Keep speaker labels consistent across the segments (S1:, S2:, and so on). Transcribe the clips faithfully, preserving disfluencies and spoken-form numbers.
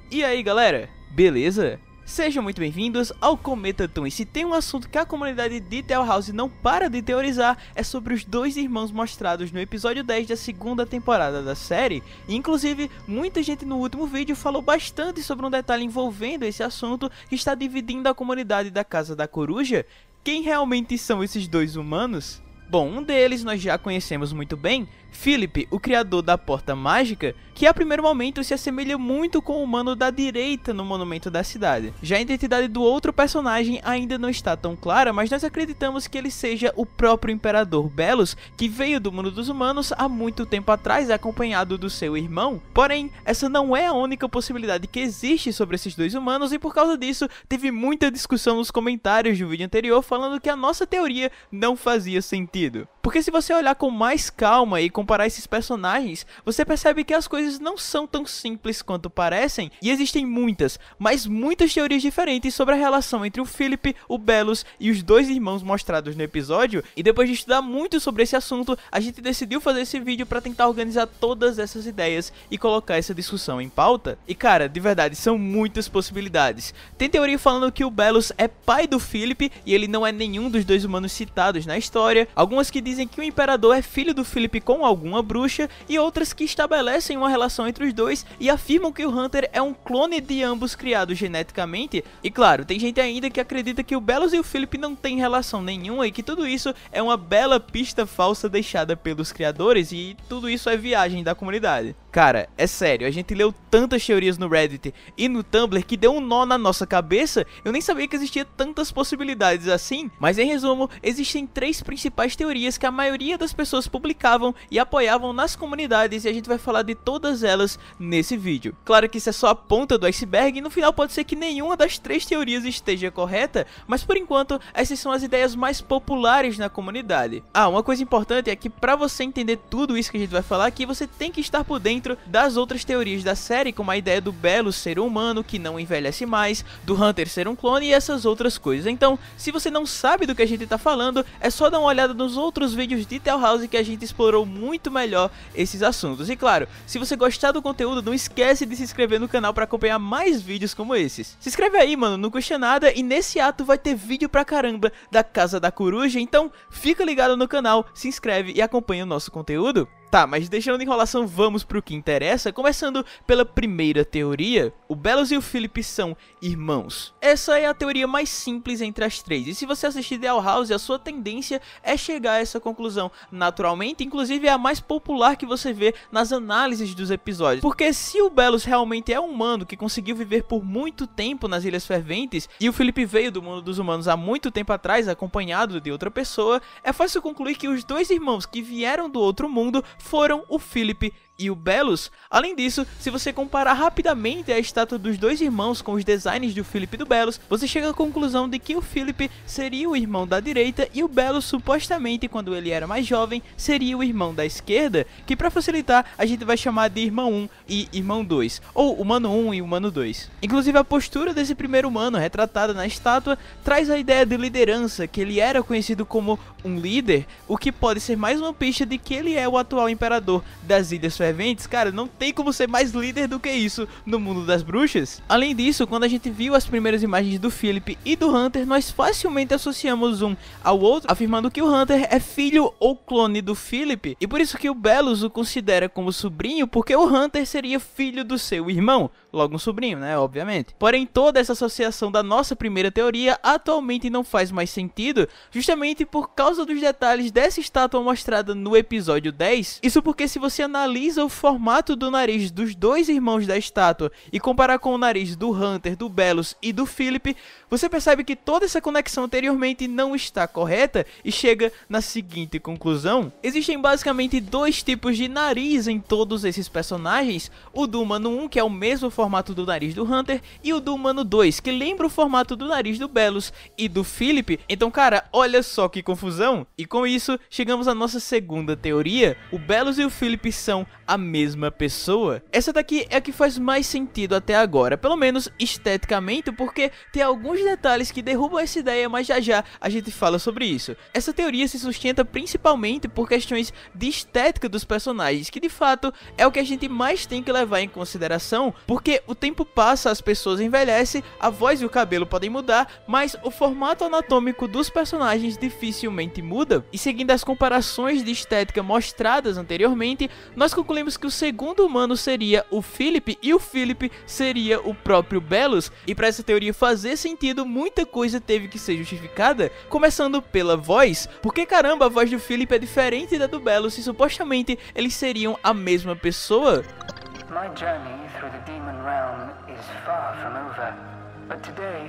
S1: E aí galera, beleza? Sejam muito bem-vindos ao Cometa Toon. E se tem um assunto que a comunidade de Tale House não para de teorizar, é sobre os dois irmãos mostrados no episódio dez da segunda temporada da série. E, inclusive, muita gente no último vídeo falou bastante sobre um detalhe envolvendo esse assunto que está dividindo a comunidade da Casa da Coruja. Quem realmente são esses dois humanos? Bom, um deles nós já conhecemos muito bem, Philip, o criador da Porta Mágica, que a primeiro momento se assemelha muito com o humano da direita no monumento da cidade. Já a identidade do outro personagem ainda não está tão clara, mas nós acreditamos que ele seja o próprio Imperador Belus, que veio do mundo dos humanos há muito tempo atrás acompanhado do seu irmão. Porém, essa não é a única possibilidade que existe sobre esses dois humanos e por causa disso teve muita discussão nos comentários do vídeo anterior falando que a nossa teoria não fazia sentido. Porque se você olhar com mais calma e comparar esses personagens, você percebe que as coisas não são tão simples quanto parecem e existem muitas, mas muitas teorias diferentes sobre a relação entre o Philip, o Belus e os dois irmãos mostrados no episódio. E depois de estudar muito sobre esse assunto, a gente decidiu fazer esse vídeo para tentar organizar todas essas ideias e colocar essa discussão em pauta. E cara, de verdade, são muitas possibilidades. Tem teoria falando que o Belus é pai do Philip e ele não é nenhum dos dois humanos citados na história. Algumas que dizem que o Imperador é filho do Philip com alguma bruxa e outras que estabelecem uma relação entre os dois e afirmam que o Hunter é um clone de ambos criados geneticamente. E claro, tem gente ainda que acredita que o Belus e o Philip não têm relação nenhuma e que tudo isso é uma bela pista falsa deixada pelos criadores e tudo isso é viagem da comunidade. Cara, é sério, a gente leu tantas teorias no Reddit e no Tumblr que deu um nó na nossa cabeça. Eu nem sabia que existia tantas possibilidades assim, mas em resumo, existem três principais teorias que a maioria das pessoas publicavam e apoiavam nas comunidades e a gente vai falar de todas elas nesse vídeo. Claro que isso é só a ponta do iceberg e no final pode ser que nenhuma das três teorias esteja correta, mas por enquanto essas são as ideias mais populares na comunidade. Ah, uma coisa importante é que para você entender tudo isso que a gente vai falar aqui, você tem que estar por dentro das outras teorias da série, como a ideia do Belus ser um humano que não envelhece mais, do Hunter ser um clone e essas outras coisas. Então, se você não sabe do que a gente tá falando, é só dar uma olhada nos outros vídeos de Tale House que a gente explorou muito melhor esses assuntos. E claro, se você gostar do conteúdo, não esquece de se inscrever no canal para acompanhar mais vídeos como esses. Se inscreve aí, mano, não custa nada e nesse ato vai ter vídeo pra caramba da Casa da Coruja, então fica ligado no canal, se inscreve e acompanha o nosso conteúdo. Tá, mas deixando de enrolação, vamos pro que interessa, começando pela primeira teoria. O Belus e o Philip são irmãos. Essa é a teoria mais simples entre as três, e se você assistir Tale House, a sua tendência é chegar a essa conclusão naturalmente, inclusive é a mais popular que você vê nas análises dos episódios. Porque se o Belus realmente é um humano que conseguiu viver por muito tempo nas Ilhas Ferventes, e o Philip veio do mundo dos humanos há muito tempo atrás, acompanhado de outra pessoa, é fácil concluir que os dois irmãos que vieram do outro mundo foram o Philip e o Belus. Além disso, se você comparar rapidamente a estátua dos dois irmãos com os designs do Philip e do Belus, você chega à conclusão de que o Philip seria o irmão da direita e o Belus, supostamente, quando ele era mais jovem, seria o irmão da esquerda, que para facilitar a gente vai chamar de irmão um e irmão dois, ou humano um e humano dois. Inclusive a postura desse primeiro humano, retratada na estátua, traz a ideia de liderança, que ele era conhecido como um líder, o que pode ser mais uma pista de que ele é o atual imperador das Ilhas Ferventes. Cara, não tem como ser mais líder do que isso no mundo das bruxas. Além disso, quando a gente viu as primeiras imagens do Philip e do Hunter, nós facilmente associamos um ao outro, afirmando que o Hunter é filho ou clone do Philip, e por isso que o Belus o considera como sobrinho, porque o Hunter seria filho do seu irmão, logo um sobrinho, né, obviamente. Porém, toda essa associação da nossa primeira teoria atualmente não faz mais sentido, justamente por causa dos detalhes dessa estátua mostrada no episódio dez. Isso porque se você analisa o formato do nariz dos dois irmãos da estátua e comparar com o nariz do Hunter, do Belus e do Philip, você percebe que toda essa conexão anteriormente não está correta e chega na seguinte conclusão: existem basicamente dois tipos de nariz em todos esses personagens, o do humano um, que é o mesmo formato do nariz do Hunter, e o do humano dois, que lembra o formato do nariz do Belus e do Philip. Então, cara, olha só que confusão. E com isso, chegamos à nossa segunda teoria: o Belus e o Philip são a mesma pessoa. Essa daqui é a que faz mais sentido até agora, pelo menos esteticamente, porque tem alguns detalhes que derrubam essa ideia, mas já já a gente fala sobre isso. Essa teoria se sustenta principalmente por questões de estética dos personagens, que de fato é o que a gente mais tem que levar em consideração, porque porque o tempo passa, as pessoas envelhecem, a voz e o cabelo podem mudar, mas o formato anatômico dos personagens dificilmente muda. E seguindo as comparações de estética mostradas anteriormente, nós concluímos que o segundo humano seria o Philip e o Philip seria o próprio Belus. E para essa teoria fazer sentido, muita coisa teve que ser justificada, começando pela voz, porque caramba, a voz do Philip é diferente da do Belus e supostamente eles seriam a mesma pessoa.
S2: My journey through the demon realm is far from over, but today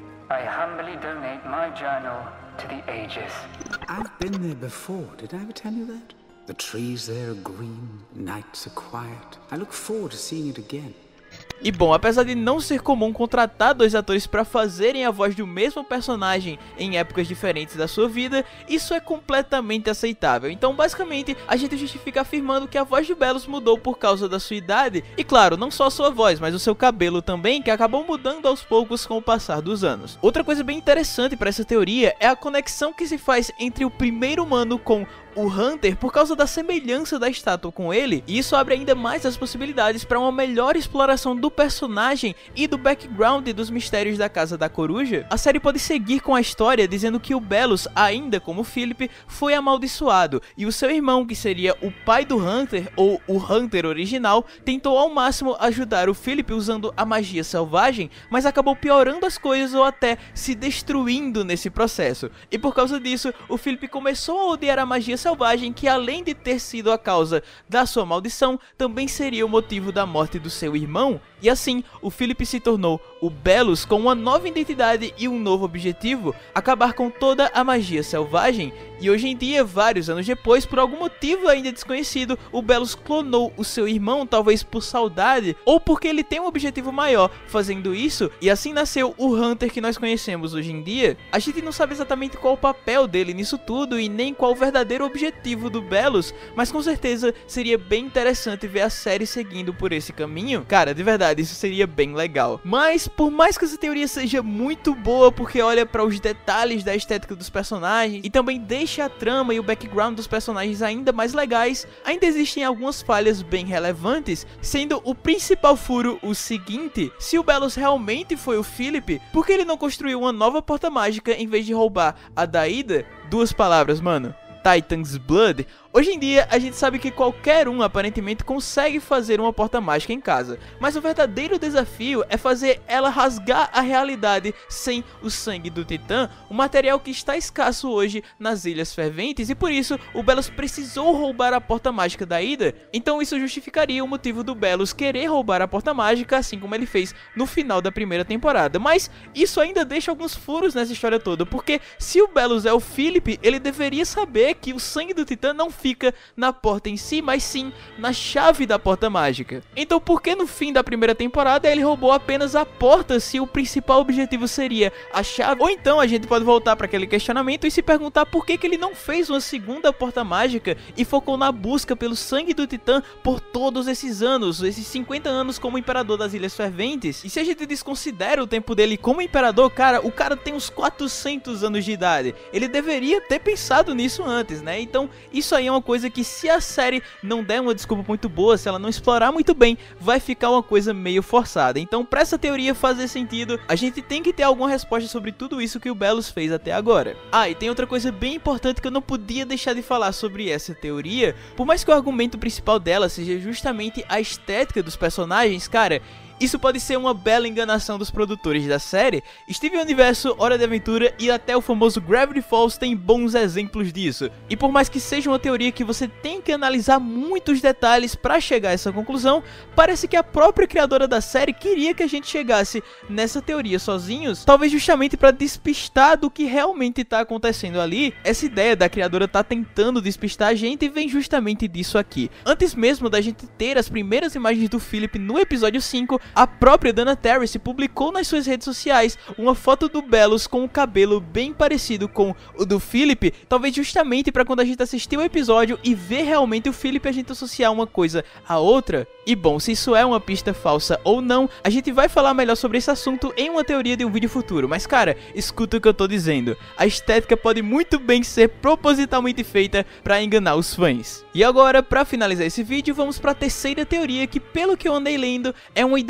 S2: I humbly donate my journal to the ages.
S3: I've been there before, did I ever tell you that? The trees there are green, nights are quiet. I look forward to seeing it again.
S1: E bom, apesar de não ser comum contratar dois atores para fazerem a voz do mesmo personagem em épocas diferentes da sua vida, isso é completamente aceitável. Então basicamente a gente justifica afirmando que a voz de Belus mudou por causa da sua idade, e claro, não só a sua voz, mas o seu cabelo também, que acabou mudando aos poucos com o passar dos anos. Outra coisa bem interessante para essa teoria é a conexão que se faz entre o primeiro humano com o Hunter por causa da semelhança da estátua com ele, e isso abre ainda mais as possibilidades para uma melhor exploração do personagem e do background dos mistérios da Casa da Coruja. A série pode seguir com a história dizendo que o Belus, ainda como Philip, foi amaldiçoado, e o seu irmão, que seria o pai do Hunter, ou o Hunter original, tentou ao máximo ajudar o Philip usando a magia selvagem, mas acabou piorando as coisas ou até se destruindo nesse processo. E por causa disso, o Philip começou a odiar a magia selvagem, que além de ter sido a causa da sua maldição, também seria o motivo da morte do seu irmão. E assim, o Philip se tornou o Belus com uma nova identidade e um novo objetivo: acabar com toda a magia selvagem. E hoje em dia, vários anos depois, por algum motivo ainda desconhecido, o Belus clonou o seu irmão, talvez por saudade, ou porque ele tem um objetivo maior fazendo isso, e assim nasceu o Hunter que nós conhecemos hoje em dia. A gente não sabe exatamente qual o papel dele nisso tudo, e nem qual o verdadeiro objetivo do Belus, mas com certeza seria bem interessante ver a série seguindo por esse caminho. Cara, de verdade, isso seria bem legal. Mas, por mais que essa teoria seja muito boa, porque olha para os detalhes da estética dos personagens, e também deixa a trama e o background dos personagens ainda mais legais, ainda existem algumas falhas bem relevantes, sendo o principal furo o seguinte: se o Belus realmente foi o Philip, por que ele não construiu uma nova porta mágica em vez de roubar a da Ida? Duas palavras, mano: Titan's Blood. Hoje em dia, a gente sabe que qualquer um aparentemente consegue fazer uma porta mágica em casa, mas o verdadeiro desafio é fazer ela rasgar a realidade sem o sangue do Titã, um material que está escasso hoje nas Ilhas Ferventes, e por isso o Belus precisou roubar a porta mágica da Ida. Então isso justificaria o motivo do Belus querer roubar a porta mágica, assim como ele fez no final da primeira temporada. Mas isso ainda deixa alguns furos nessa história toda, porque se o Belus é o Philip, ele deveria saber que o sangue do Titã não fica na porta em si, mas sim na chave da porta mágica. Então por que no fim da primeira temporada ele roubou apenas a porta, se o principal objetivo seria a chave? Ou então a gente pode voltar para aquele questionamento e se perguntar por que que ele não fez uma segunda porta mágica e focou na busca pelo sangue do Titã por todos esses anos, esses cinquenta anos como Imperador das Ilhas Ferventes. E se a gente desconsidera o tempo dele como Imperador, cara, o cara tem uns quatrocentos anos de idade. Ele deveria ter pensado nisso antes, né? Então isso aí é uma coisa que, se a série não der uma desculpa muito boa, se ela não explorar muito bem, vai ficar uma coisa meio forçada. Então, pra essa teoria fazer sentido, a gente tem que ter alguma resposta sobre tudo isso que o Belus fez até agora. Ah, e tem outra coisa bem importante que eu não podia deixar de falar sobre essa teoria. Por mais que o argumento principal dela seja justamente a estética dos personagens, cara, isso pode ser uma bela enganação dos produtores da série. Steven Universo, Hora de Aventura e até o famoso Gravity Falls tem bons exemplos disso. E por mais que seja uma teoria que você tem que analisar muitos detalhes para chegar a essa conclusão, parece que a própria criadora da série queria que a gente chegasse nessa teoria sozinhos, talvez justamente para despistar do que realmente está acontecendo ali. Essa ideia da criadora tá tentando despistar a gente e vem justamente disso aqui. Antes mesmo da gente ter as primeiras imagens do Philip no episódio cinco, a própria Dana Terrace publicou nas suas redes sociais uma foto do Belus com o cabelo bem parecido com o do Philip, talvez justamente para quando a gente assistir o episódio e ver realmente o Philip, a gente associar uma coisa à outra. E bom, se isso é uma pista falsa ou não, a gente vai falar melhor sobre esse assunto em uma teoria de um vídeo futuro. Mas cara, escuta o que eu tô dizendo, a estética pode muito bem ser propositalmente feita para enganar os fãs. E agora, para finalizar esse vídeo, vamos para a terceira teoria, que pelo que eu andei lendo, é uma ideia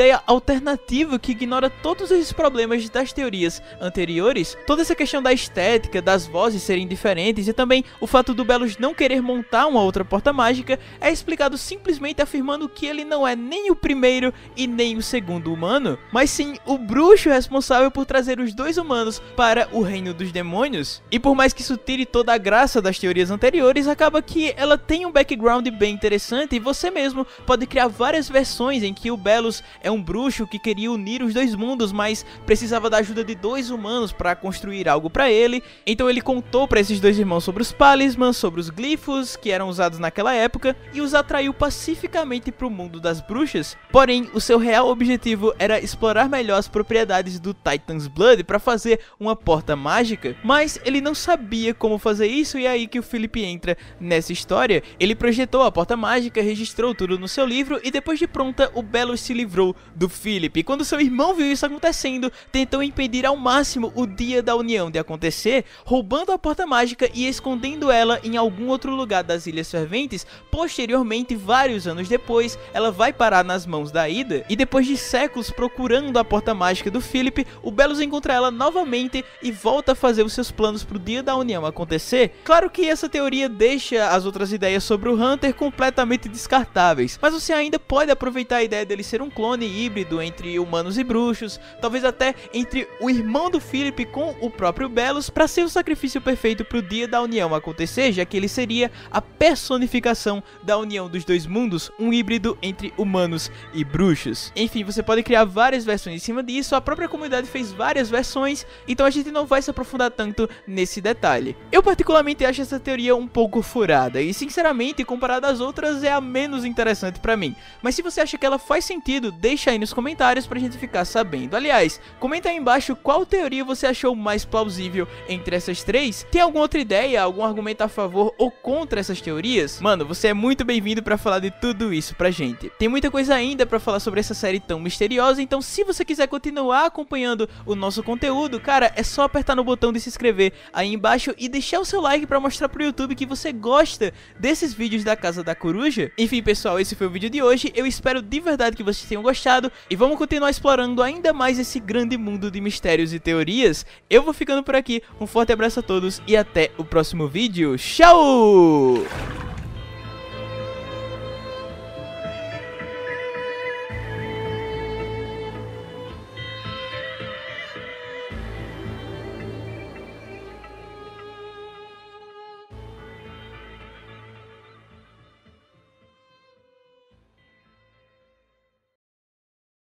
S1: ideia alternativa que ignora todos esses problemas das teorias anteriores, toda essa questão da estética, das vozes serem diferentes e também o fato do Belus não querer montar uma outra porta mágica é explicado simplesmente afirmando que ele não é nem o primeiro e nem o segundo humano, mas sim o bruxo responsável por trazer os dois humanos para o reino dos demônios. E por mais que isso tire toda a graça das teorias anteriores, acaba que ela tem um background bem interessante e você mesmo pode criar várias versões em que o Belus é um bruxo que queria unir os dois mundos, mas precisava da ajuda de dois humanos para construir algo para ele. Então ele contou para esses dois irmãos sobre os talismãs, sobre os glifos que eram usados naquela época e os atraiu pacificamente para o mundo das bruxas. Porém, o seu real objetivo era explorar melhor as propriedades do Titan's Blood para fazer uma porta mágica, mas ele não sabia como fazer isso e é aí que o Philip entra nessa história. Ele projetou a porta mágica, registrou tudo no seu livro e depois de pronta, o Belus se livrou do Philip. E quando seu irmão viu isso acontecendo, tentou impedir ao máximo o dia da união de acontecer, roubando a porta mágica e escondendo ela em algum outro lugar das Ilhas Ferventes. Posteriormente, vários anos depois, ela vai parar nas mãos da Ida e depois de séculos procurando a porta mágica do Philip, o Belus encontra ela novamente e volta a fazer os seus planos para o dia da união acontecer. Claro que essa teoria deixa as outras ideias sobre o Hunter completamente descartáveis, mas você ainda pode aproveitar a ideia dele ser um clone híbrido entre humanos e bruxos, talvez até entre o irmão do Philip com o próprio Belus, para ser o sacrifício perfeito para o dia da união acontecer, já que ele seria a personificação da união dos dois mundos, um híbrido entre humanos e bruxos. Enfim, você pode criar várias versões em cima disso, a própria comunidade fez várias versões, então a gente não vai se aprofundar tanto nesse detalhe. Eu particularmente acho essa teoria um pouco furada e sinceramente, comparada às outras, é a menos interessante pra mim. Mas se você acha que ela faz sentido, deixa aí nos comentários pra gente ficar sabendo. Aliás, comenta aí embaixo qual teoria você achou mais plausível entre essas três. Tem alguma outra ideia, algum argumento a favor ou contra essas teorias? Mano, você é muito bem-vindo pra falar de tudo isso pra gente. Tem muita coisa ainda pra falar sobre essa série tão misteriosa, então se você quiser continuar acompanhando o nosso conteúdo, cara, é só apertar no botão de se inscrever aí embaixo e deixar o seu like pra mostrar pro YouTube que você gosta desses vídeos da Casa da Coruja. Enfim, pessoal, esse foi o vídeo de hoje. Eu espero de verdade que vocês tenham gostado e vamos continuar explorando ainda mais esse grande mundo de mistérios e teorias. Eu vou ficando por aqui, um forte abraço a todos e até o próximo vídeo. Tchau!